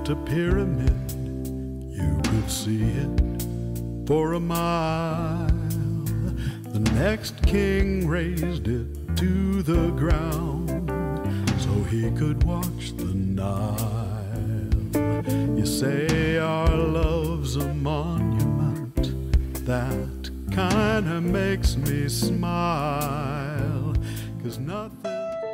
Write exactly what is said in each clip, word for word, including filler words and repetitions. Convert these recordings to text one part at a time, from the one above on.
built a pyramid, you could see it for a mile. The next king raised it to the ground so he could watch the Nile. You say our love's a monument, that kinda makes me smile, 'cause nothing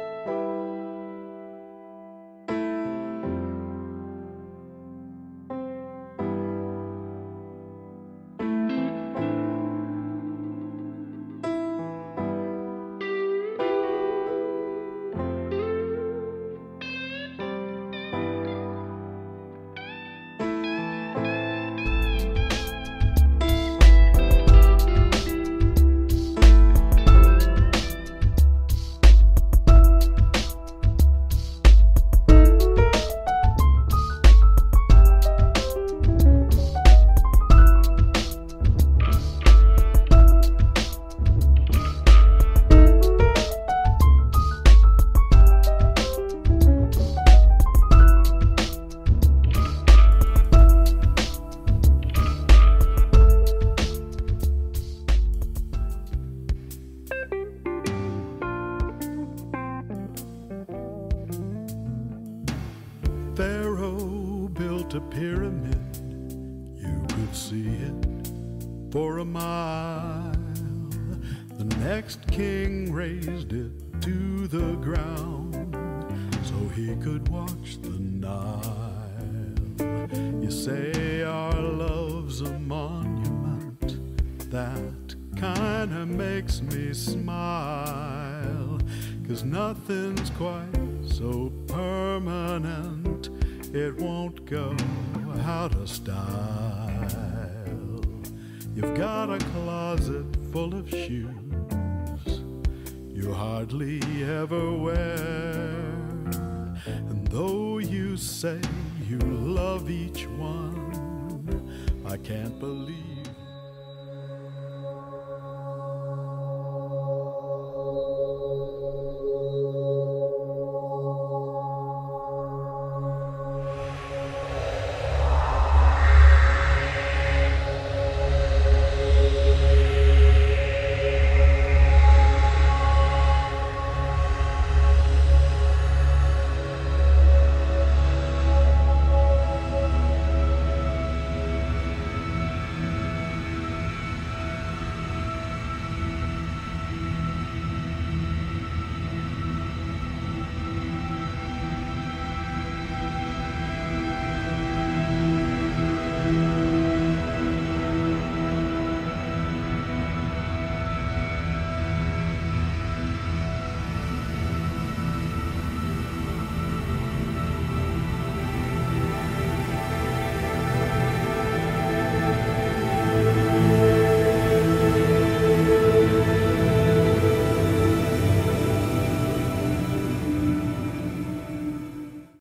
Pharaoh built a pyramid, you could see it for a mile. The next king raised it to the ground so he could watch the Nile. You say our love's a monument, that kinda makes me smile, 'cause nothing's quite so permanent, it won't go out of style. You've got a closet full of shoes you hardly ever wear, and though you say you love each one, I can't believe